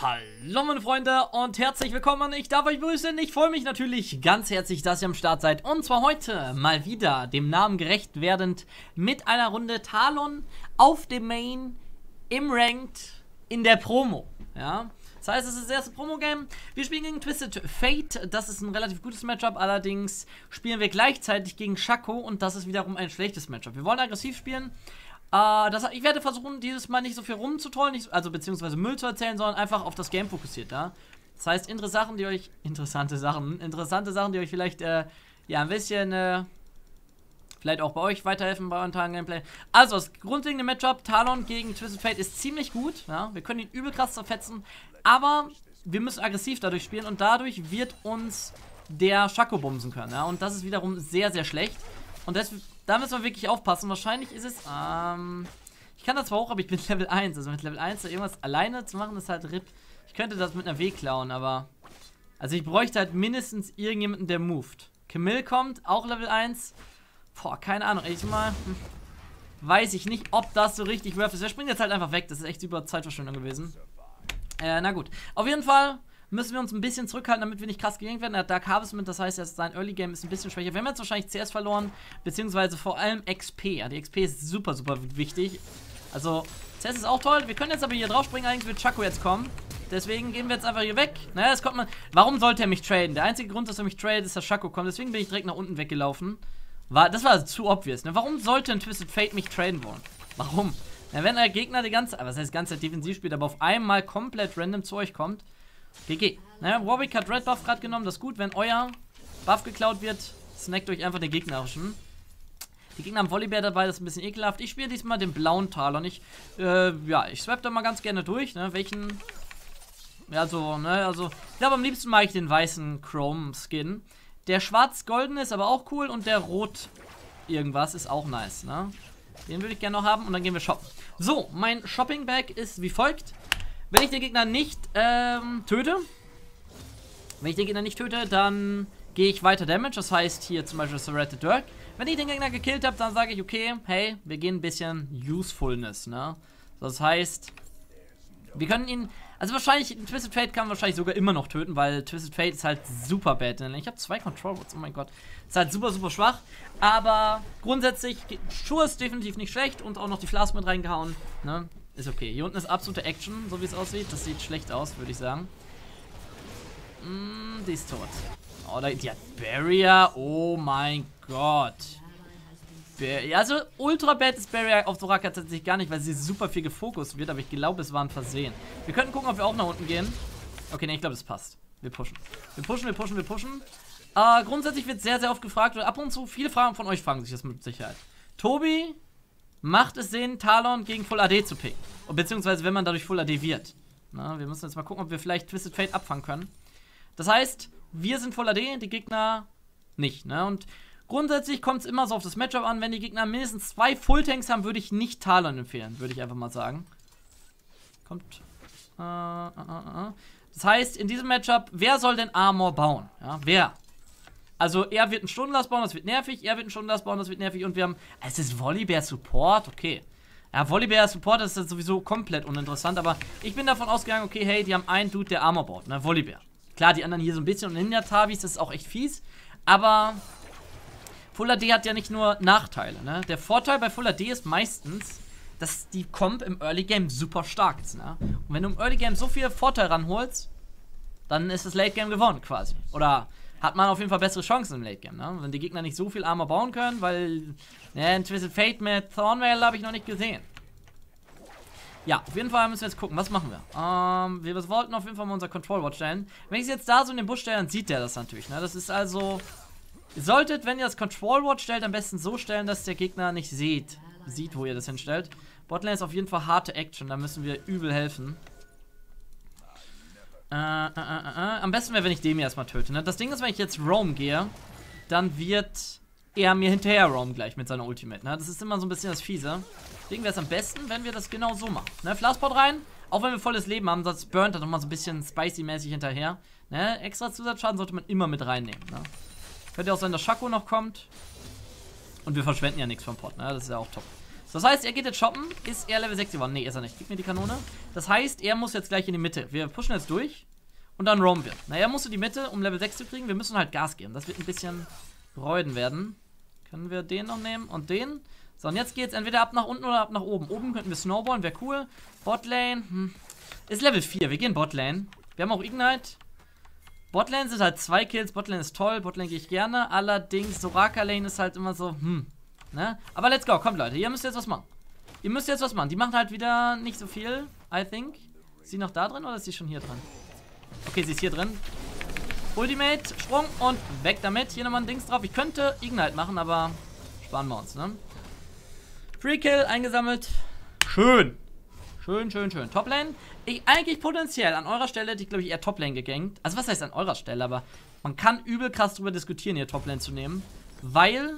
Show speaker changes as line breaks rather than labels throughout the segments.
Hallo meine Freunde und herzlich willkommen, ich darf euch grüßen, ich freue mich natürlich ganz herzlich, dass ihr am Start seid und zwar heute mal wieder dem Namen gerecht werdend mit einer Runde Talon auf dem Main, im Ranked, in der Promo, ja. Das heißt, es ist das erste Promo-Game, wir spielen gegen Twisted Fate, das ist ein relativ gutes Matchup, allerdings spielen wir gleichzeitig gegen Shaco und das ist wiederum ein schlechtes Matchup. Wir wollen aggressiv spielen. Ich werde versuchen, dieses Mal nicht so viel rumzutrollen, also beziehungsweise Müll zu erzählen, sondern einfach auf das Game fokussiert, ja. Das heißt, interessante Sachen, die euch vielleicht, ja, ein bisschen, vielleicht auch bei euch weiterhelfen bei euren Tagen Gameplay. Also, das grundlegende Matchup, Talon gegen Twisted Fate ist ziemlich gut, ja. Wir können ihn übel krass zerfetzen, aber wir müssen aggressiv dadurch spielen und dadurch wird uns der Shaco bumsen können, ja. Und das ist wiederum sehr, sehr schlecht. Und da müssen wir wirklich aufpassen. Wahrscheinlich ist es, ich kann das zwar hoch, aber ich bin Level 1. Also mit Level 1 da irgendwas alleine zu machen, ist halt RIP. Ich könnte das mit einer W klauen, aber... Also ich bräuchte halt mindestens irgendjemanden, der moved. Camille kommt, auch Level 1. Boah, keine Ahnung. Weiß ich nicht, ob das so richtig worth ist. Der springt jetzt halt einfach weg. Das ist echt super Zeitverschwendung gewesen. Na gut. Auf jeden Fall müssen wir uns ein bisschen zurückhalten, damit wir nicht krass gegankt werden. Er hat Dark Harvest mit, das heißt, sein Early Game ist ein bisschen schwächer. Wir haben jetzt wahrscheinlich CS verloren, beziehungsweise vor allem XP. Ja, die XP ist super, super wichtig. Also, CS ist auch toll. Wir können jetzt aber hier drauf springen, eigentlich wird Shaco jetzt kommen. Deswegen gehen wir jetzt einfach hier weg. Naja, das kommt man. Warum sollte er mich traden? Der einzige Grund, dass er mich tradet, ist, dass Shaco kommt. Deswegen bin ich direkt nach unten weggelaufen. Das war also zu obvious, ne? Warum sollte ein Twisted Fate mich traden wollen? Warum? Na, wenn der Gegner die ganze Zeit defensiv spielt, aber auf einmal komplett random zu euch kommt. GG. Naja, Warwick hat Red Buff gerade genommen. Das ist gut, wenn euer Buff geklaut wird, snackt euch einfach den gegnerischen. Die Gegner haben Volibear dabei, das ist ein bisschen ekelhaft. Ich spiele diesmal den blauen Talon. Ich swap da mal ganz gerne durch, ne? Welchen. Ja, so, ne? Also, ich glaube, am liebsten mag ich den weißen Chrome-Skin. Der schwarz-golden ist aber auch cool und der rot irgendwas ist auch nice, ne? Den würde ich gerne noch haben und dann gehen wir shoppen. So, mein Shopping-Bag ist wie folgt. Wenn ich den Gegner nicht töte, dann gehe ich weiter Damage. Das heißt hier zum Beispiel Serrated Dirk. Wenn ich den Gegner gekillt habe, dann sage ich, okay, hey, wir gehen ein bisschen Usefulness, ne? Das heißt, wir können ihn, also wahrscheinlich, Twisted Fate kann man wahrscheinlich sogar immer noch töten, weil Twisted Fate ist halt super bad. Ich habe 2 Control Words, oh mein Gott. Ist halt super, super schwach. Aber grundsätzlich, Schuhe ist definitiv nicht schlecht und auch noch die Flask mit reingehauen, ne? Ist okay. Hier unten ist absolute Action, so wie es aussieht. Das sieht schlecht aus, würde ich sagen. Die ist tot. Oh, die hat Barrier. Oh mein Gott. Also, ultra bad ist Barrier auf Soraka tatsächlich gar nicht, weil sie super viel gefokust wird. Aber ich glaube, es war ein Versehen. Wir könnten gucken, ob wir auch nach unten gehen. Okay, ne, ich glaube, das passt. Wir pushen. Wir pushen. Grundsätzlich wird sehr, sehr oft gefragt. Und ab und zu, viele Fragen von euch fragen sich das mit Sicherheit. Tobi, macht es Sinn, Talon gegen Full AD zu picken? Beziehungsweise, wenn man dadurch Full AD wird. Na, wir müssen jetzt mal gucken, ob wir vielleicht Twisted Fate abfangen können. Das heißt, wir sind Full AD, die Gegner nicht, ne? Und grundsätzlich kommt es immer so auf das Matchup an. Wenn die Gegner mindestens 2 Full-Tanks haben, würde ich nicht Talon empfehlen, würde ich einfach mal sagen. Kommt. Das heißt, in diesem Matchup, wer soll denn Armor bauen? Ja, wer? Also, er wird einen Stundenlast bauen, das wird nervig. Er wird einen Stundenlast bauen, das wird nervig. Und wir haben. Es ist Volibear Support, okay. Ja, Volibear Support ist sowieso komplett uninteressant. Aber ich bin davon ausgegangen, okay, hey, die haben einen Dude, der Armor baut, ne? Volibear. Klar, die anderen hier so ein bisschen. Und Ninja-Tabis, das ist auch echt fies. Aber Full AD hat ja nicht nur Nachteile, ne? Der Vorteil bei Full AD ist meistens, dass die Comp im Early Game super stark ist, ne? Und wenn du im Early Game so viel Vorteil ranholst, dann ist das Late Game gewonnen quasi. Oder hat man auf jeden Fall bessere Chancen im Late Game, ne? Wenn die Gegner nicht so viel Armor bauen können, weil, ne, ein Twisted Fate mit Thornveil habe ich noch nicht gesehen. Ja, auf jeden Fall müssen wir jetzt gucken, was machen wir? Wir wollten auf jeden Fall mal unser Control Watch stellen. Wenn ich es jetzt da so in den Busch stelle, dann sieht der das natürlich, ne? Das ist also, ihr solltet, wenn ihr das Control Watch stellt, am besten so stellen, dass der Gegner nicht sieht, wo ihr das hinstellt. Botlane ist auf jeden Fall harte Action, da müssen wir übel helfen. Am besten wäre, wenn ich den hier erstmal töte, ne? Das Ding ist, wenn ich jetzt Roam gehe, dann wird er mir hinterher Roam gleich mit seiner Ultimate, ne? Das ist immer so ein bisschen das Fiese. Deswegen wäre es am besten, wenn wir das genau so machen, ne? Flasspot rein, auch wenn wir volles Leben haben, sonst burnt er nochmal so ein bisschen spicy-mäßig hinterher, ne? Extra Zusatzschaden sollte man immer mit reinnehmen, ne? Könnte auch sein, dass Shaco noch kommt. Und wir verschwenden ja nichts vom Pot, ne? Das ist ja auch top. So, das heißt, er geht jetzt shoppen. Ist er Level 6 geworden? Nee, ist er nicht. Gib mir die Kanone. Das heißt, er muss jetzt gleich in die Mitte. Wir pushen jetzt durch. Und dann roamen wir. Na, er muss in die Mitte, um Level 6 zu kriegen. Wir müssen halt Gas geben. Das wird ein bisschen Reuden werden. Können wir den noch nehmen und den? So, und jetzt geht's entweder ab nach unten oder ab nach oben. Oben könnten wir snowballen, wäre cool. Botlane, ist Level 4. Wir gehen Botlane. Wir haben auch Ignite. Botlane sind halt 2 Kills. Botlane ist toll. Botlane gehe ich gerne. Allerdings, Soraka Lane ist halt immer so, ne? Aber let's go. Kommt, Leute. Ihr müsst jetzt was machen. Ihr müsst jetzt was machen. Die machen halt wieder nicht so viel, I think. Ist sie noch da drin oder ist sie schon hier drin? Okay, sie ist hier drin. Ultimate, Sprung und weg damit. Hier nochmal ein Dings drauf. Ich könnte Ignite machen, aber sparen wir uns, ne? Free Kill eingesammelt. Schön. Schön, schön, schön. Toplane. Eigentlich potenziell an eurer Stelle hätte ich, glaube ich, eher Toplane gegankt. Also was heißt an eurer Stelle, aber man kann übel krass drüber diskutieren, hier Toplane zu nehmen. Weil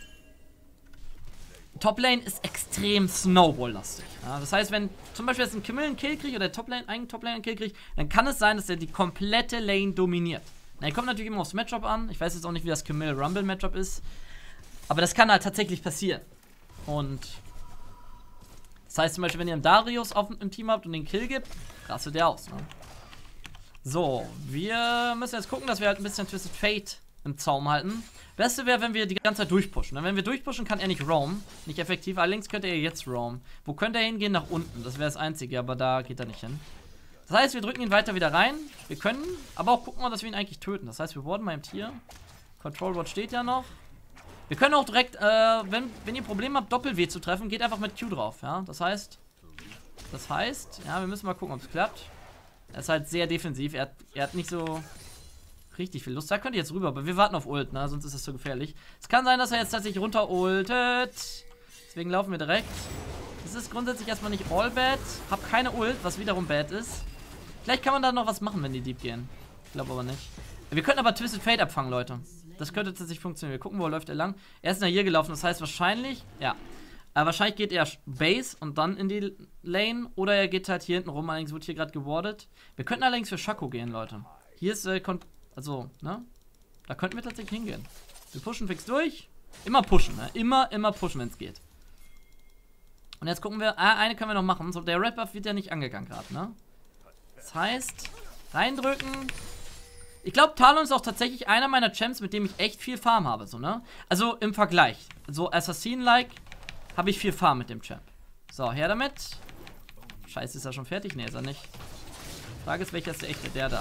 Toplane ist extrem Snowball-lastig. Ja, das heißt, wenn zum Beispiel jetzt ein Camille einen Kill kriegt oder der einen Toplane einen Kill kriegt, dann kann es sein, dass er die komplette Lane dominiert. Na, er kommt natürlich immer aufs Matchup an. Ich weiß jetzt auch nicht, wie das Camille Rumble Matchup ist. Aber das kann halt tatsächlich passieren. Und das heißt zum Beispiel, wenn ihr einen Darius im Team habt und den Kill gibt, rastet der aus. Ne? So, wir müssen jetzt gucken, dass wir halt ein bisschen Twisted Fate im Zaum halten. Beste wäre, wenn wir die ganze Zeit durchpushen. Und wenn wir durchpushen, kann er nicht roam. Nicht effektiv. Allerdings könnte er jetzt roam. Wo könnte er hingehen? Nach unten. Das wäre das Einzige, aber da geht er nicht hin. Das heißt, wir drücken ihn weiter wieder rein. Wir können aber auch gucken, dass wir ihn eigentlich töten. Das heißt, wir warden mal im Tier. Control Ward steht ja noch. Wir können auch direkt, wenn ihr Probleme habt, Doppel-W zu treffen, geht einfach mit Q drauf, ja. Das heißt, ja, wir müssen mal gucken, ob es klappt. Er ist halt sehr defensiv. Er hat nicht so richtig viel Lust. Da könnt ihr jetzt rüber, aber wir warten auf Ult, ne? Sonst ist das so gefährlich. Es kann sein, dass er jetzt tatsächlich runter ultet. Deswegen laufen wir direkt. Das ist grundsätzlich erstmal nicht all bad. Hab keine Ult, was wiederum bad ist. Vielleicht kann man da noch was machen, wenn die deep gehen. Ich glaube aber nicht. Wir könnten aber Twisted Fate abfangen, Leute. Das könnte tatsächlich funktionieren. Wir gucken, wo läuft er lang. Er ist nach hier gelaufen, das heißt wahrscheinlich, ja. Wahrscheinlich geht er Base und dann in die Lane. Oder er geht halt hier hinten rum. Allerdings wird hier gerade gewardet. Wir könnten allerdings für Shaco gehen, Leute. Hier ist, also, ne? Da könnten wir tatsächlich hingehen. Wir pushen fix durch. Immer pushen, ne? Immer pushen, wenn es geht. Und jetzt gucken wir, eine können wir noch machen. So, der Red Buff wird ja nicht angegangen gerade, ne? Das heißt, reindrücken. Ich glaube, Talon ist auch tatsächlich einer meiner Champs, mit dem ich echt viel Farm habe, so, ne? Also im Vergleich. So Assassin-like habe ich viel Farm mit dem Champ. So, her damit. Scheiße, ist er schon fertig? Ne, ist er nicht. Frage ist, welcher ist der echte? Der da.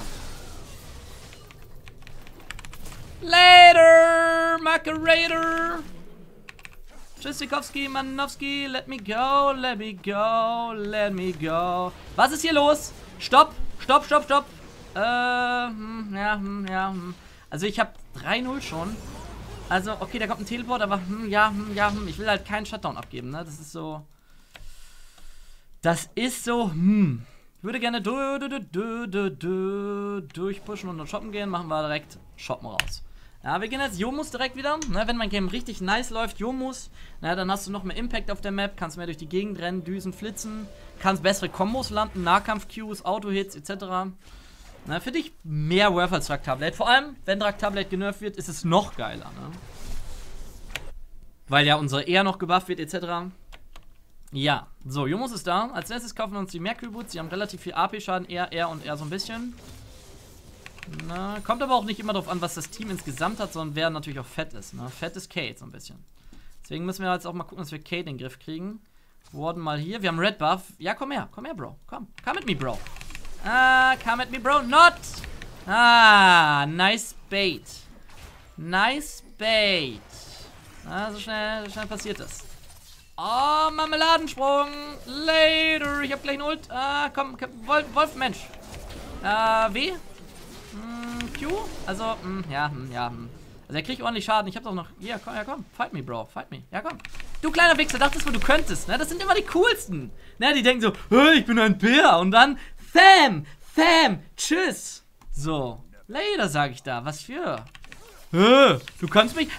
Later, Makerator. Tschüssikowski, Manowski, let me go, let me go, let me go. Was ist hier los? Stopp, stopp, stopp, stopp. Ja. Also ich habe 3-0 schon. Also, okay, da kommt ein Teleport, aber ich will halt keinen Shutdown abgeben, ne? Das ist so. Ich würde gerne durchpushen und shoppen gehen. Machen wir direkt shoppen raus. Ja, wir gehen jetzt Yomus direkt wieder. Ne, wenn mein Game richtig nice läuft, Yomus, dann hast du noch mehr Impact auf der Map, kannst mehr durch die Gegend rennen, düsen, flitzen, kannst bessere Kombos landen, Nahkampf-Qs, Auto-Hits etc. Na, für dich mehr Worth als Draktarblade. Vor allem, wenn Draktarblade genervt wird, ist es noch geiler, ne? Weil ja unsere eher noch gebufft wird, etc. Ja, so, Yomus ist da. Als nächstes kaufen wir uns die Mercury Boots. Die haben relativ viel AP-Schaden, er und er so ein bisschen. Na, kommt aber auch nicht immer darauf an, was das Team insgesamt hat, sondern wer natürlich auch fett ist, ne? Fett ist Kate so ein bisschen. Deswegen müssen wir jetzt auch mal gucken, dass wir Kate in den Griff kriegen. Warden mal hier. Wir haben Red Buff. Ja, komm her, Bro. Come with me, Bro. Come at me, bro. Not! Nice bait. Nice bait. So schnell passiert das. Oh, Marmeladensprung. Later. Ich hab gleich einen Ult. Komm, Wolf, Mensch. W? Q? Also, ja. Also, er kriegt ordentlich Schaden. Ich hab doch noch. Ja, komm. Fight me, Bro. Fight me. Ja, komm. Du kleiner Wichser, dachtest du könntest, ne? Das sind immer die coolsten. Ne, die denken so, hey, ich bin ein Bär. Und dann, Fam, tschüss. So, later, sag ich da. Was für? Du kannst mich.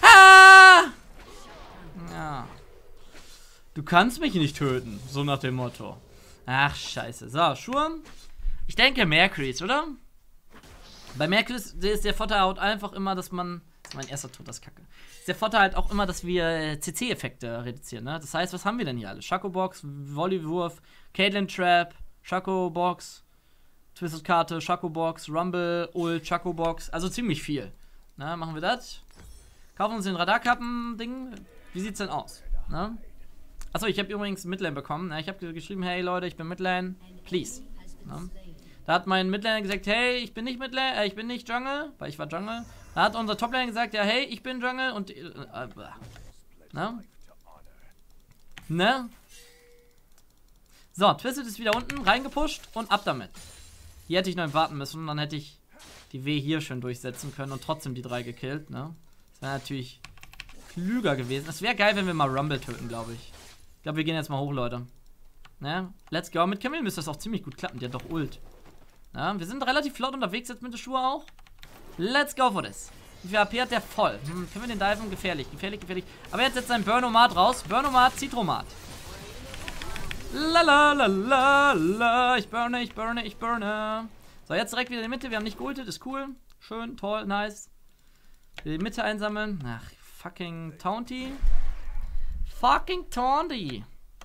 Ja. Du kannst mich nicht töten. So nach dem Motto. Ach, scheiße. So, Schurm. Ich denke Mercury's, oder? Bei Mercury's ist der Vorteil einfach immer, dass man ist mein erster Tod, das ist kacke. Ist der Vorteil halt auch immer, dass wir CC-Effekte reduzieren, ne? Das heißt, was haben wir denn hier alle? Shaco-Box, Volleywurf, Caitlyn Trap, Shaco-Box, Twisted-Karte, Shaco-Box, Rumble, Ult, Shaco-Box. Also ziemlich viel. Na, machen wir das. Kaufen uns den Radarkappen-Ding. Wie sieht's denn aus? Ne? Achso, ich habe übrigens Midlane bekommen. Ich habe geschrieben, hey Leute, ich bin Midlane. Please. Ne? Da hat mein Midlaner gesagt, hey, ich bin nicht Midlane, ich bin nicht Jungle, weil ich war Jungle. Da hat unser Toplaner gesagt, ja, hey, ich bin Jungle und ne? Ne? So, Twisted ist wieder unten, reingepusht und ab damit. Hier hätte ich noch warten müssen, dann hätte ich die W hier schön durchsetzen können und trotzdem die 3 gekillt, ne? Das wäre natürlich klüger gewesen. Es wäre geil, wenn wir mal Rumble töten, glaube ich. Ich glaube, wir gehen jetzt mal hoch, Leute. Ne? Let's go. Mit Camille müsste das auch ziemlich gut klappen, die hat doch Ult. Ja, wir sind relativ flott unterwegs jetzt mit der Schuhe auch. Let's go for this. Wie viel AP hat der voll? Können wir den diven? Gefährlich, gefährlich, gefährlich. Aber jetzt setzt ein Burnomat raus. Burnomat, Citromat. Lalalala. Ich burne, ich burne, ich burne. So, jetzt direkt wieder in die Mitte. Wir haben nicht geultet, ist cool. Schön, toll, nice. Die Mitte einsammeln. Ach, fucking Taunty. Fucking Taunty.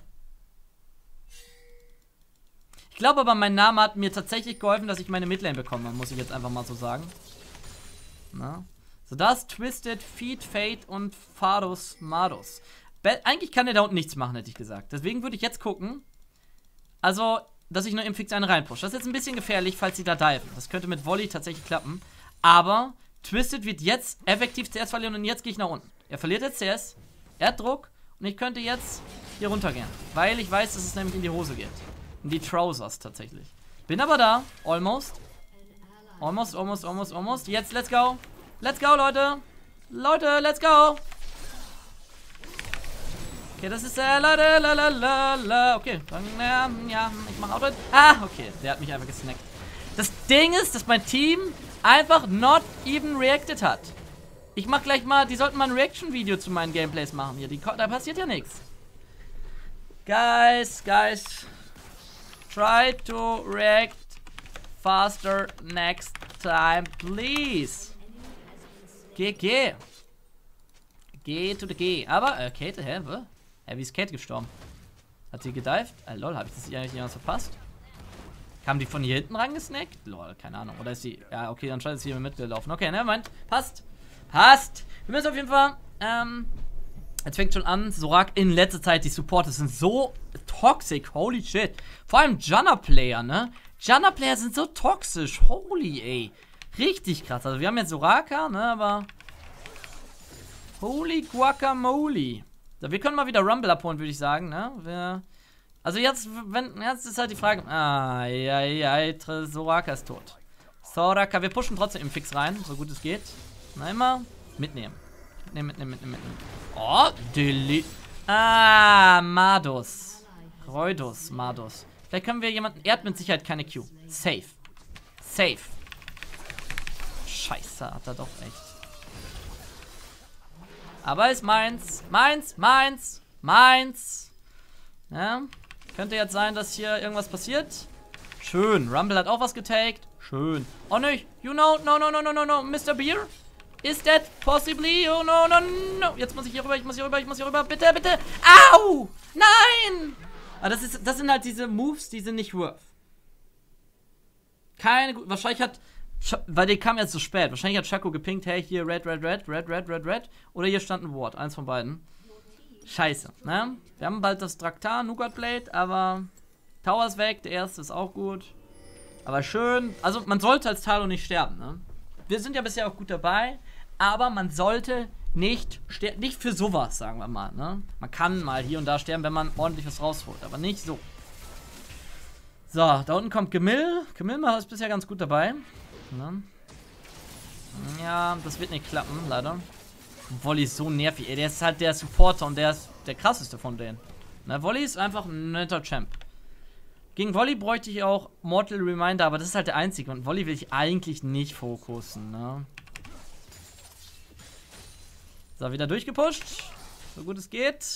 Ich glaube aber, mein Name hat mir tatsächlich geholfen, dass ich meine Midlane bekomme, muss ich jetzt einfach mal so sagen. Na? So, das Twisted, Feed, Fate und Fados Mados. Eigentlich kann der da unten nichts machen, hätte ich gesagt. Deswegen würde ich jetzt gucken, also, dass ich nur im Fix einen reinpushe. Das ist jetzt ein bisschen gefährlich, falls sie da diven. Das könnte mit Volley tatsächlich klappen. Aber Twisted wird jetzt effektiv CS verlieren und jetzt gehe ich nach unten. Er verliert jetzt CS, er hat Druck und ich könnte jetzt hier runtergehen. Weil ich weiß, dass es nämlich in die Hose geht. In die Trousers tatsächlich. Bin aber da. Almost. Almost, almost, almost, almost. Jetzt, let's go. Let's go, Leute. Leute, let's go. Okay, das ist, Leute, la. Okay, dann, ja, ich mach Auto. Ah, okay, der hat mich einfach gesnackt. Das Ding ist, dass mein Team einfach not even reacted hat. Ich mach gleich mal, die sollten mal ein Reaction-Video zu meinen Gameplays machen hier. Da passiert ja nichts. Guys. Try to react faster next time, please. Geh. Geh to the G. Aber, Kate, hä? Wie ist Kate gestorben? Hat sie gedived? Lol, habe ich das eigentlich jemals verpasst? Kam die von hier hinten rangesnackt? Lol, keine Ahnung. Oder ist sie... Ja, okay, anscheinend ist sie hier mitgelaufen. Okay, ne, Moment. Passt. Wir müssen auf jeden Fall, jetzt fängt schon an, Zorak in letzter Zeit, die Supporters sind so toxic, holy shit. Vor allem Janna-Player, ne? Janna-Player sind so toxisch, holy, ey. Richtig krass. Also wir haben jetzt Soraka, ne, aber... Holy Guacamole. So, wir können mal wieder Rumble abholen, würde ich sagen, ne? Also jetzt ist halt die Frage... Soraka ist tot. Soraka, wir pushen trotzdem im Fix rein, so gut es geht. Na, immer mitnehmen. Mitnehmen. Oh, delete. Mados. Reudus, Mados. Vielleicht können wir jemanden... Er hat mit Sicherheit keine Q. Safe. Scheiße, hat er doch echt. Aber ist meins. Meins. Ja. Könnte jetzt sein, dass hier irgendwas passiert. Schön. Rumble hat auch was getaked. Schön. Oh nicht. You know. No. Mr. Beer. Is that possibly? Oh no. Jetzt muss ich hier rüber. Ich muss hier rüber. Bitte. Au! Nein! Aber das sind halt diese Moves, die sind nicht worth. Wahrscheinlich hat... Weil die kam jetzt so spät. Wahrscheinlich hat Shaco gepinkt, hey, hier red. Oder hier stand ein Ward. Eins von beiden. Scheiße, ne? Wir haben bald das Traktar, Nougat Blade, aber Tower ist weg, der erste ist auch gut. Aber schön, also man sollte als Talon nicht sterben, ne? Wir sind ja bisher auch gut dabei, aber man sollte nicht sterben, nicht für sowas, sagen wir mal, ne? Man kann mal hier und da sterben, wenn man ordentlich was rausholt, aber nicht so. So, da unten kommt Camille. Camille ist bisher ganz gut dabei. Ne? Ja, das wird nicht klappen, leider. Volley ist so nervig, ey. Der ist halt der Supporter und der ist der krasseste von denen. Na, Volley ist einfach ein netter Champ. Gegen Volley bräuchte ich auch Mortal Reminder, aber das ist halt der einzige. Und Volley will ich eigentlich nicht fokussen, ne? So, wieder durchgepusht. So gut es geht.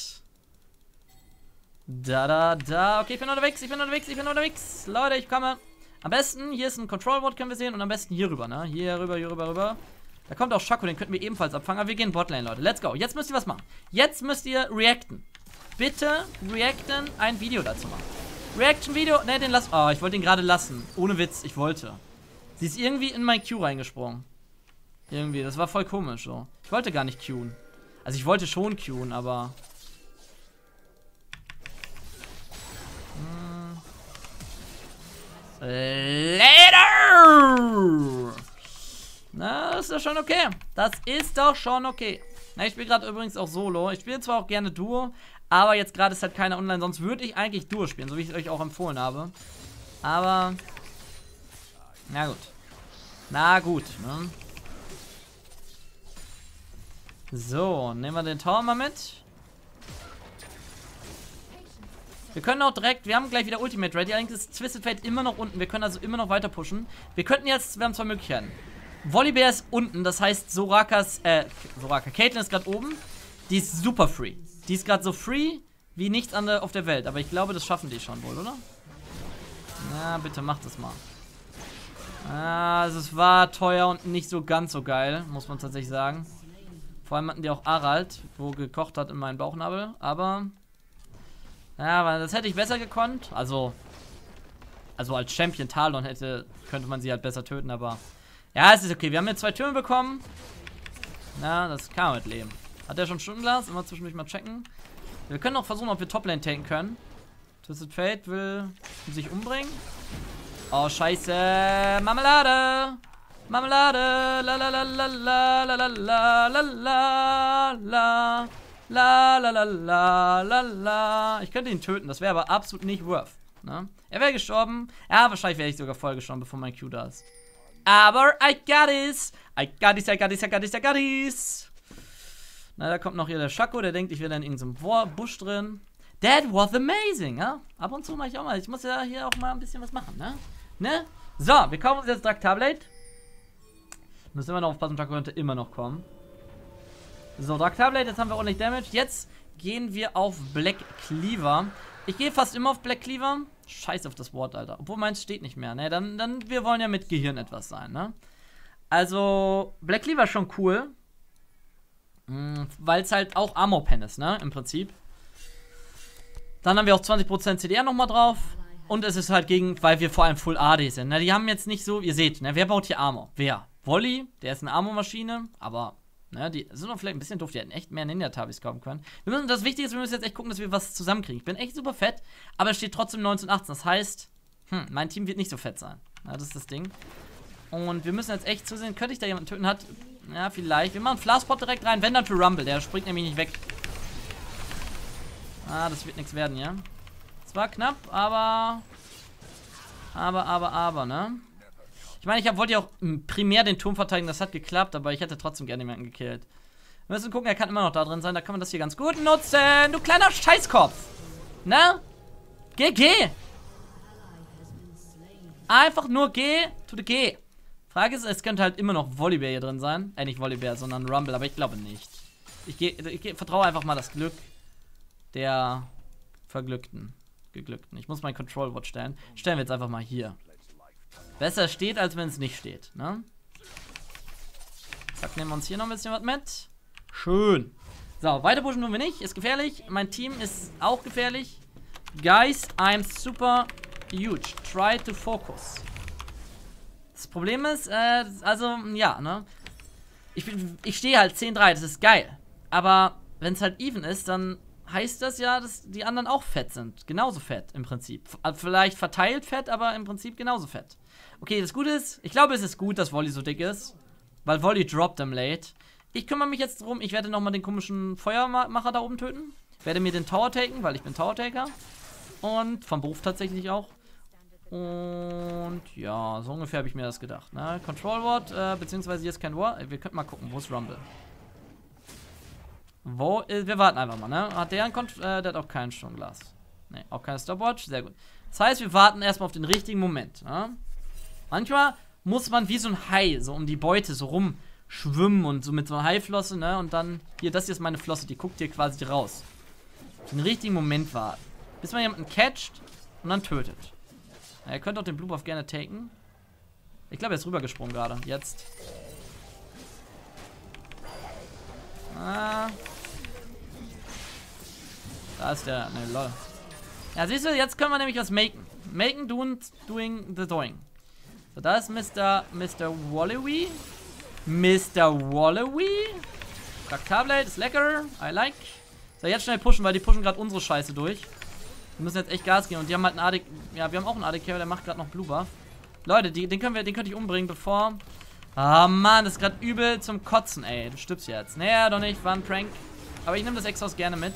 Okay, ich bin unterwegs. Leute, ich komme. Am besten, hier ist ein Control Ward, können wir sehen. Und am besten hier rüber, ne? Hier rüber. Da kommt auch Shaco, den könnten wir ebenfalls abfangen. Aber wir gehen Botlane, Leute. Let's go. Jetzt müsst ihr was machen. Jetzt müsst ihr reacten. Bitte reacten, ein Video dazu machen. Reaction-Video. Ne, den lass. Oh, ich wollte den gerade lassen. Ohne Witz, ich wollte. Sie ist irgendwie in mein Q reingesprungen. Irgendwie, das war voll komisch so. Ich wollte gar nicht queuen. Also ich wollte schon queuen, aber... Later! Na, das ist doch schon okay. Das ist doch schon okay. Na, ich spiele gerade übrigens auch Solo. Ich spiele zwar auch gerne Duo, aber jetzt gerade ist halt keiner online. Sonst würde ich eigentlich Duo spielen, so wie ich es euch auch empfohlen habe. Aber... Na gut. Na gut, ne? So, nehmen wir den Tower mal mit. Wir können auch direkt, wir haben gleich wieder Ultimate ready, allerdings ist Twisted Fate immer noch unten, wir können also immer noch weiter pushen. Wir könnten jetzt, wir haben zwei Möglichkeiten. Volibear ist unten, das heißt Soraka, Caitlyn ist gerade oben. Die ist super free. Die ist gerade so free wie nichts anderes auf der Welt, aber ich glaube, das schaffen die schon wohl, oder? Na, bitte macht das mal. Also es war teuer und nicht so ganz so geil, muss man tatsächlich sagen. Vor allem hatten die auch Arald, wo gekocht hat in meinen Bauchnabel, aber... Ja, aber das hätte ich besser gekonnt. Also als Champion Talon könnte man sie halt besser töten, aber... Ja, es ist okay. Wir haben jetzt 2 Türme bekommen. Na, das kann man mit leben. Hat der schon Stundenglas? Immer zwischendurch mal checken. Wir können auch versuchen, ob wir Toplane tanken können. Twisted Fate will sich umbringen. Oh, scheiße. Marmelade. Marmelade. La la la la la la la la la la. La la la la la la. Ich könnte ihn töten, das wäre aber absolut nicht worth. Ne? Er wäre gestorben. Ja, wahrscheinlich wäre ich sogar voll gestorben, bevor mein Q da ist. Aber I got this. I got this, I got this, I got this, I got this. Na, da kommt noch hier der Shaco, der denkt, ich wäre in irgendeinem Busch drin. That was amazing, ja? Ab und zu mache ich auch mal. Ich muss ja hier auch mal ein bisschen was machen, ne? Ne? So, wir kaufen uns jetzt Draktarblade. Müssen wir noch aufpassen, Shaco könnte immer noch kommen. So, Draktarblade, jetzt haben wir ordentlich Damage. Jetzt gehen wir auf Black Cleaver. Ich gehe fast immer auf Black Cleaver. Scheiß auf das Wort, Alter. Obwohl meins steht nicht mehr, ne? Dann, wir wollen ja mit Gehirn etwas sein, ne? Also, Black Cleaver ist schon cool. Weil es halt auch Armor-Pen ist, ne? Im Prinzip. Dann haben wir auch 20% CDR nochmal drauf. Und es ist halt weil wir vor allem Full AD sind. Ne? Die haben jetzt nicht so, ihr seht, ne? Wer baut hier Armor? Wer? Volley, der ist eine Armor-Maschine, aber... Ne, die sind noch vielleicht ein bisschen doof, die hätten echt mehr Ninja-Tabis kaufen können. Das Wichtige ist, wir müssen jetzt echt gucken, dass wir was zusammenkriegen. Ich bin echt super fett, aber es steht trotzdem 19-18. Das heißt, mein Team wird nicht so fett sein. Ja, das ist das Ding. Und wir müssen jetzt echt zusehen, könnte ich da jemanden töten? Ja, vielleicht. Wir machen Flaspot direkt rein, wenn dann für Rumble. Der springt nämlich nicht weg. Ah, das wird nichts werden, ja. Es war knapp, aber, ne? Ich meine, wollte ja auch primär den Turm verteidigen, das hat geklappt, aber ich hätte trotzdem gerne jemanden gekillt. Wir müssen gucken, er kann immer noch da drin sein, da kann man das hier ganz gut nutzen. Du kleiner Scheißkopf! Ne? Geh! Einfach nur geh, geh. Frage ist, es könnte halt immer noch Volibear hier drin sein. Nicht Volibear, sondern Rumble, aber ich glaube nicht. Ich vertraue einfach mal das Glück der Geglückten. Ich muss mein Control Watch stellen. Stellen wir jetzt einfach mal hier. Besser steht, als wenn es nicht steht, ne? Zack, nehmen wir uns hier noch ein bisschen was mit. Schön. So, weiter pushen tun wir nicht. Ist gefährlich. Mein Team ist auch gefährlich. Guys, I'm super huge. Try to focus. Das Problem ist, also, ja, ne? Ich stehe halt 10-3, das ist geil. Aber wenn es halt even ist, dann heißt das ja, dass die anderen auch fett sind. Genauso fett, im Prinzip. Vielleicht verteilt fett, aber im Prinzip genauso fett. Okay, das Gute ist, ich glaube, es ist gut, dass Volley so dick ist. Weil Volley droppt im Late. Ich kümmere mich jetzt drum, ich werde nochmal den komischen Feuermacher da oben töten. Werde mir den Tower taken, weil ich bin Tower Taker. Und vom Beruf tatsächlich auch. Und ja, so ungefähr habe ich mir das gedacht. Ne? Control Ward, beziehungsweise hier ist kein Ward. Wir könnten mal gucken, wo ist Rumble? Wir warten einfach mal, ne? Hat der der hat auch kein Stundenglas. Ne, auch keine Stopwatch, sehr gut. Das heißt, wir warten erstmal auf den richtigen Moment, ne? Manchmal muss man wie so ein Hai so um die Beute so rumschwimmen und so mit so einer Haiflosse, ne? Und dann, das hier ist meine Flosse, die guckt hier quasi raus. Auf den richtigen Moment warten. Bis man jemanden catcht und dann tötet. Ja, ihr könnt auch den Blue Buff gerne taken. Ich glaube, er ist rübergesprungen gerade. Jetzt. Da ist der. Ne, lol. Ja, siehst du, jetzt können wir nämlich was maken. Maken, doing the doing. So, da ist Mr. Wallaby. Mr. Wallaby. Traktarblade ist lecker. I like. So, jetzt schnell pushen, weil die pushen gerade unsere Scheiße durch. Wir müssen jetzt echt Gas geben. Und die haben halt einen AD. Ja, wir haben auch einen AD-Carry, der macht gerade noch Blue Buff. Leute, den könnte ich umbringen, bevor. Ah, Mann, das ist gerade übel zum Kotzen, ey. Du stirbst jetzt. Naja, doch nicht. War ein Prank. Aber ich nehme das Exhaust gerne mit.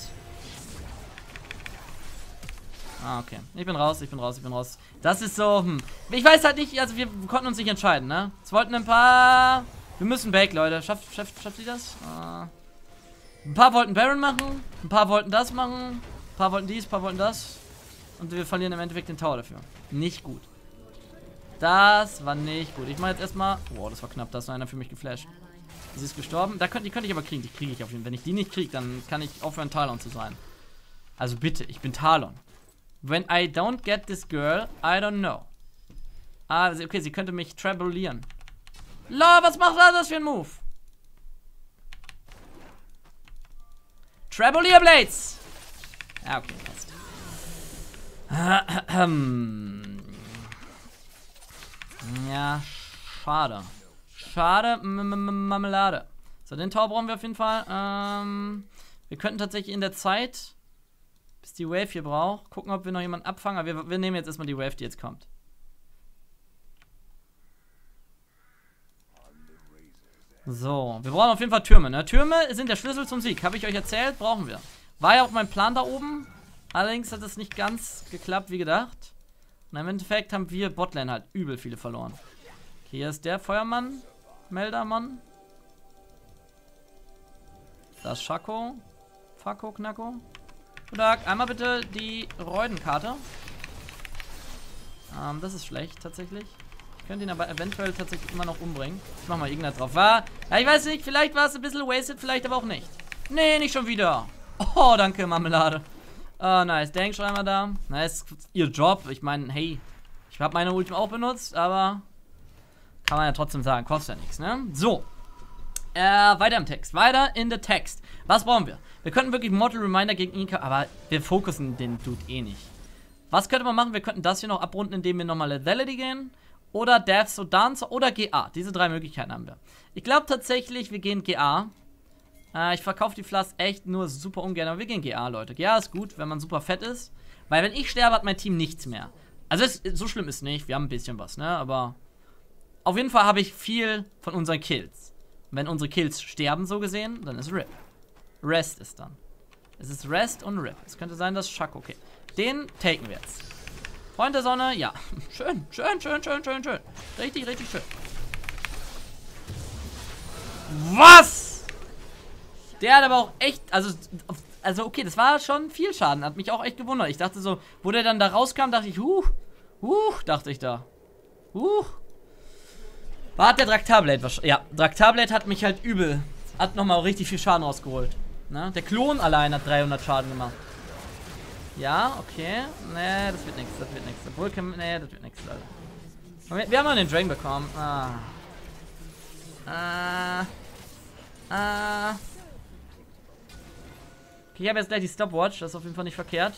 Ah, okay. Ich bin raus. Das ist so, Ich weiß halt nicht, also wir konnten uns nicht entscheiden, ne? Es wollten ein paar... Wir müssen back, Leute. Schafft sie das? Ein paar wollten Baron machen. Ein paar wollten das machen. Ein paar wollten dies, ein paar wollten das. Und wir verlieren im Endeffekt den Tower dafür. Nicht gut. Das war nicht gut. Ich mache jetzt erstmal... Wow, das war knapp. Da ist noch einer für mich geflasht. Sie ist gestorben. Die könnte ich aber kriegen. Die kriege ich auf jeden Fall. Wenn ich die nicht kriege, dann kann ich aufhören, Talon zu sein. Also bitte, ich bin Talon. When I don't get this girl, I don't know. Ah, okay, sie könnte mich trabulieren. La, was macht das für ein Move? Trabulier Blades! Ja, okay, passt. Ja, schade. Schade, Marmelade. So, den Tower brauchen wir auf jeden Fall. Wir könnten tatsächlich in der Zeit, bis die Wave hier braucht, gucken, ob wir noch jemanden abfangen. Aber wir nehmen jetzt erstmal die Wave, die jetzt kommt. So, wir brauchen auf jeden Fall Türme, ne? Türme sind der Schlüssel zum Sieg. Habe ich euch erzählt, brauchen wir. War ja auch mein Plan da oben. Allerdings hat es nicht ganz geklappt, wie gedacht. Und im Endeffekt haben wir Botlane halt übel viele verloren. Okay, hier ist der Feuermann. Meldermann. Das ist Schako. Fako, Knacko. Guten Tag, einmal bitte die Reudenkarte. Das ist schlecht, tatsächlich. Ich könnte ihn aber eventuell tatsächlich immer noch umbringen. Ich mach mal Ignite drauf. Ja, ich weiß nicht, vielleicht war es ein bisschen wasted, vielleicht aber auch nicht. Nee, nicht schon wieder. Oh, danke, Marmelade. Oh, nice. Denkschreiber da. Nice, ihr Job. Ich meine, hey, ich habe meine Ultim auch benutzt, aber kann man ja trotzdem sagen, kostet ja nichts, ne? So. Weiter im Text. Weiter in der Text. Was brauchen wir? Wir könnten wirklich Mortal Reminder gegen ihn, aber wir fokussen den Dude eh nicht. Was könnte man machen? Wir könnten das hier noch abrunden, indem wir nochmal Lethality gehen. Oder Death, so Dancer oder GA. Diese drei Möglichkeiten haben wir. Ich glaube tatsächlich, wir gehen GA. Ich verkaufe die Flask echt nur super ungern, aber wir gehen GA, Leute. GA ist gut, wenn man super fett ist. Weil wenn ich sterbe, hat mein Team nichts mehr. Also so schlimm ist nicht, wir haben ein bisschen was, ne? Aber auf jeden Fall habe ich viel von unseren Kills. Wenn unsere Kills sterben, so gesehen, dann ist RIP. Rest ist dann. Es ist Rest und RIP. Es könnte sein, dass Schako, okay. Den taken wir jetzt. Freund der Sonne, ja. Schön, schön, schön, schön, schön, schön. Richtig, richtig schön. Was? Der hat aber auch echt, also okay, das war schon viel Schaden. Hat mich auch echt gewundert. Ich dachte so, wo der dann da rauskam, dachte ich, dachte ich da. War der Traktarblade wahrscheinlich. Ja, Traktarblade hat mich halt übel. Hat nochmal richtig viel Schaden rausgeholt. Ne? Der Klon allein hat 300 Schaden gemacht. Ja, okay. Nee, das wird nichts, Obwohl, nee, das wird nichts, Leute. Wir haben mal den Drain bekommen. Okay, ich habe jetzt gleich die Stopwatch, das ist auf jeden Fall nicht verkehrt.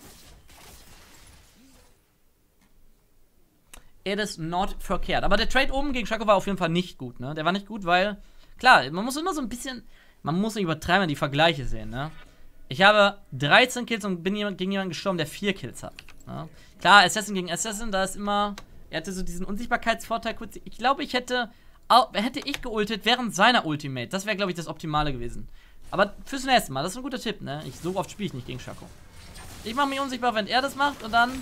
It is not verkehrt. Aber der Trade oben gegen Schako war auf jeden Fall nicht gut, ne? Der war nicht gut, weil, klar, man muss immer so ein bisschen, man muss nicht übertreiben, wenn die Vergleiche sehen, ne? Ich habe 13 Kills und bin gegen jemanden gestorben, der 4 Kills hat. Ja? Klar, Assassin gegen Assassin, da ist immer, er hatte so diesen Unsichtbarkeitsvorteil kurz. Ich glaube, hätte ich geultet während seiner Ultimate. Das wäre, glaube ich, das Optimale gewesen. Aber fürs nächste Mal, das ist ein guter Tipp, ne? So oft spiele ich nicht gegen Schako. Ich mache mich unsichtbar, wenn er das macht und dann...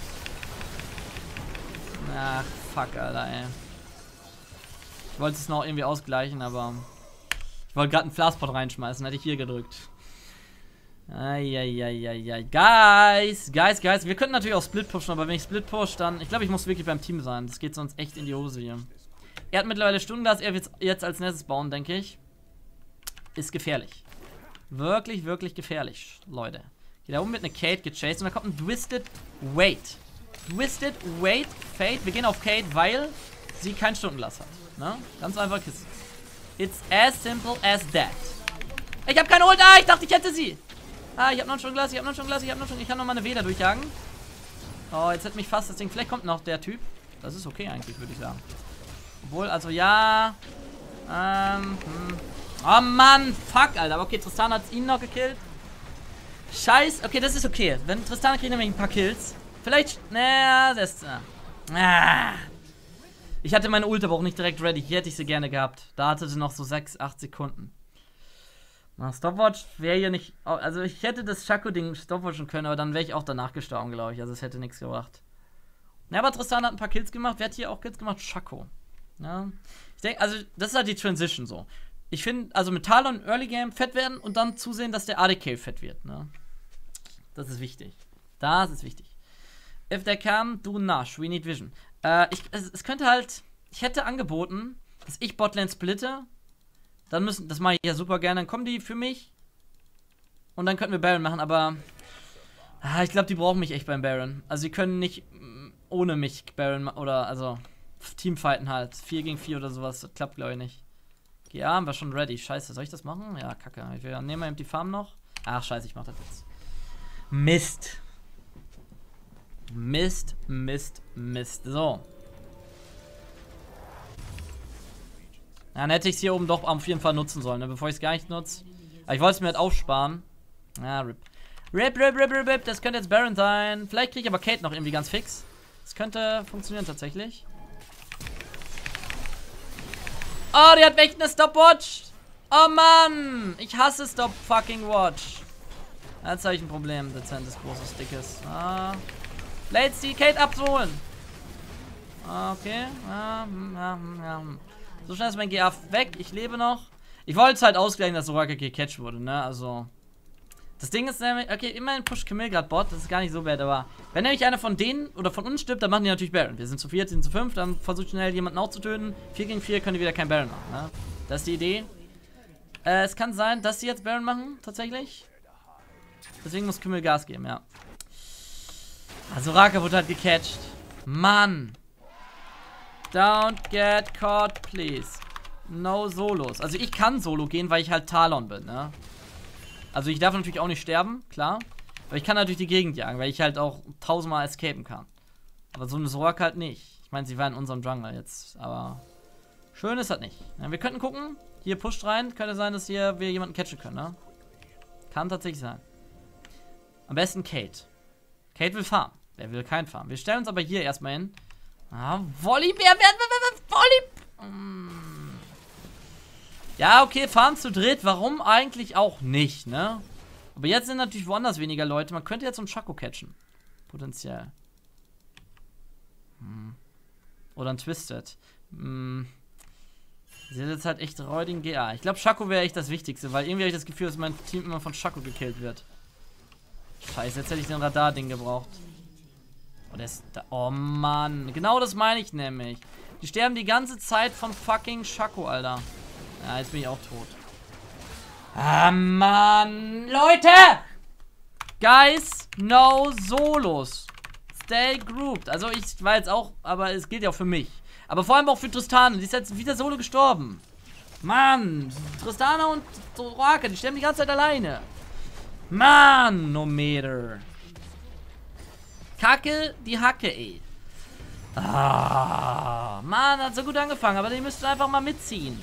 Ach, fuck, Alter, ey. Ich wollte es noch irgendwie ausgleichen, aber... Ich wollte gerade einen Flaskpot reinschmeißen, hätte ich hier gedrückt. Eieieiei. Guys, wir könnten natürlich auch Split pushen, aber wenn ich Split push, dann... Ich glaube, ich muss wirklich beim Team sein. Das geht sonst echt in die Hose hier. Er hat mittlerweile Stundenglas, er wird jetzt als nächstes bauen, denke ich. Ist gefährlich. Wirklich, wirklich gefährlich, Leute. Hier da oben wird eine Kate gechased und da kommt ein Twisted Wait. Twisted Wait, Fate. Wir gehen auf Kate, weil sie kein Stundenglas hat. Ne? Ganz einfach Kiste. It's as simple as that. Ich habe keine Ult. Ah, ich dachte, ich hätte sie. Ah, ich habe noch ein Glas, ich kann noch mal eine W da durchjagen. Oh, jetzt hat mich fast das Ding. Vielleicht kommt noch der Typ. Das ist okay eigentlich, würde ich sagen. Obwohl, also ja. Oh Mann, fuck, Alter. Aber okay, Tristana hat ihn noch gekillt. Scheiß. Okay, das ist okay. Wenn Tristana kriegt nämlich ein paar Kills. Vielleicht. Naja, das ist. Ich hatte meine Ult aber auch nicht direkt ready. Hier hätte ich sie gerne gehabt. Da hatte sie noch so 6, 8 Sekunden. Na, Stopwatch wäre ja nicht. Also, ich hätte das Shaco-Ding stopwatchen können, aber dann wäre ich auch danach gestorben, glaube ich. Also, es hätte nichts gebracht. Ja, aber Tristan hat ein paar Kills gemacht. Wer hat hier auch Kills gemacht? Shaco. Ja. Ich denke, also, das ist halt die Transition so. Ich finde, also mit Talon Early Game fett werden und dann zusehen, dass der AD Carry fett wird, ne? Das ist wichtig. Das ist wichtig. If they can, do Nash. We need Vision. Es könnte halt. Ich hätte angeboten, dass ich Botlane splitte. Dann müssen, das mache ich ja super gerne, dann kommen die für mich. Und dann könnten wir Baron machen, aber ich glaube, die brauchen mich echt beim Baron. Also die können nicht ohne mich Baron oder, also Teamfighten halt. 4 gegen 4 oder sowas, das klappt glaube ich nicht. Ja, haben wir schon ready. Scheiße, soll ich das machen? Ja, kacke. Wir nehmen mal eben die Farm noch. Ach, scheiße, ich mach das jetzt. Mist. Mist, Mist, Mist. So. Dann hätte ich es hier oben doch auf jeden Fall nutzen sollen, ne, bevor ich es gar nicht nutze. Aber ich wollte es mir halt aufsparen. Ja, RIP. RIP. Das könnte jetzt Baron sein. Vielleicht kriege ich aber Kate noch irgendwie ganz fix. Das könnte funktionieren tatsächlich. Oh, die hat echt eine Stopwatch. Oh Mann. Ich hasse Stop fucking Watch. Jetzt habe ich ein Problem. Dezentes, großes, dickes. Blades die Kate abholen. Okay. So schnell ist mein GA weg. Ich lebe noch. Ich wollte es halt ausgleichen, dass Soraka gecatcht wurde, ne? Also. Das Ding ist nämlich. Okay, immerhin pusht Camille gerade Bot. Das ist gar nicht so bad, aber. Wenn nämlich einer von denen oder von uns stirbt, dann machen die natürlich Baron. Wir sind zu 4, sind zu 5. Dann versucht schnell jemanden auch zu töten. 4 gegen 4 können die wieder kein Baron machen, ne? Das ist die Idee. Es kann sein, dass sie jetzt Baron machen, tatsächlich. Deswegen muss Camille Gas geben, ja. Also Soraka wurde halt gecatcht. Mann. Don't get caught, please. No Solos. Also ich kann Solo gehen, weil ich halt Talon bin, ne? Also ich darf natürlich auch nicht sterben, klar. Aber ich kann natürlich die Gegend jagen, weil ich halt auch 1000-mal escapen kann. Aber so eine Soraka halt nicht. Ich meine, sie war in unserem Jungle jetzt, aber schön ist das nicht. Ja, wir könnten gucken. Hier pusht rein. Könnte sein, dass hier wir jemanden catchen können, ne? Kann tatsächlich sein. Am besten Kate. Kate will farmen. Wer will kein farmen? Wir stellen uns aber hier erstmal hin. Volleybär, Ja, okay, fahren zu dritt. Warum eigentlich auch nicht, ne? Aber jetzt sind natürlich woanders weniger Leute. Man könnte jetzt um Shaco catchen. Potenziell. Oder ein Twisted. Sie hat jetzt halt echt räudigen GA. Ich glaube, Shaco wäre echt das Wichtigste, weil irgendwie habe ich das Gefühl, dass mein Team immer von Shaco gekillt wird. Scheiße, jetzt hätte ich den Radar-Ding gebraucht. Oh, der ist da. Oh Mann. Genau das meine ich nämlich. Die sterben die ganze Zeit von fucking Shaco, Alter. Ja, jetzt bin ich auch tot. Ah, Mann. Leute! Guys, no Solos. Stay grouped. Also ich war jetzt auch, aber es gilt ja auch für mich. Aber vor allem auch für Tristana. Die ist jetzt wieder Solo gestorben. Mann. Tristana und Soraka, die sterben die ganze Zeit alleine. Mann, no matter. Kacke, die Hacke, ey. Mann, hat so gut angefangen, aber die müssten einfach mal mitziehen.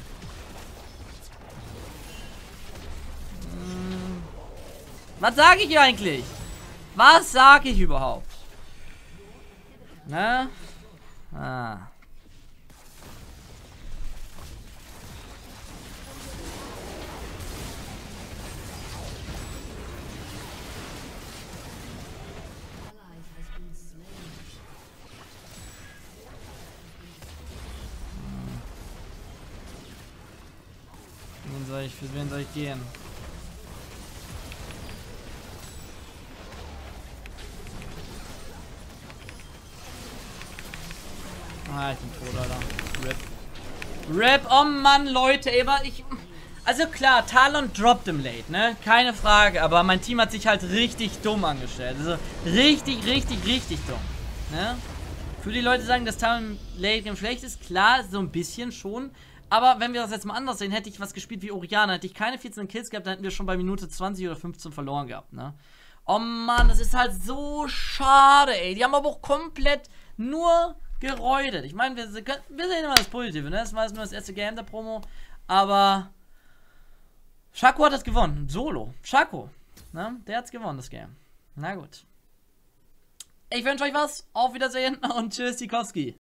Was sage ich eigentlich? Was sage ich überhaupt? Ne? Für wen soll ich gehen? Ich bin tot, Alter. RIP. Oh Mann, Leute, ey, also klar, Talon droppt im Late, ne? Keine Frage, aber mein Team hat sich halt richtig dumm angestellt. Also richtig dumm, ne? Für die Leute sagen, dass Talon Late Game schlecht ist, klar, so ein bisschen schon. Aber wenn wir das jetzt mal anders sehen, hätte ich was gespielt wie Orianna, hätte ich keine 14 Kills gehabt, dann hätten wir schon bei Minute 20 oder 15 verloren gehabt, ne? Oh Mann, das ist halt so schade, ey. Die haben aber auch komplett nur geräudet. Ich meine, wir sehen immer das Positive, ne? Das war jetzt nur das erste Game der Promo. Aber Shaco hat das gewonnen. Solo. Shaco. Ne? Der hat's gewonnen, das Game. Na gut. Ich wünsche euch was. Auf Wiedersehen und tschüss, Sikowski.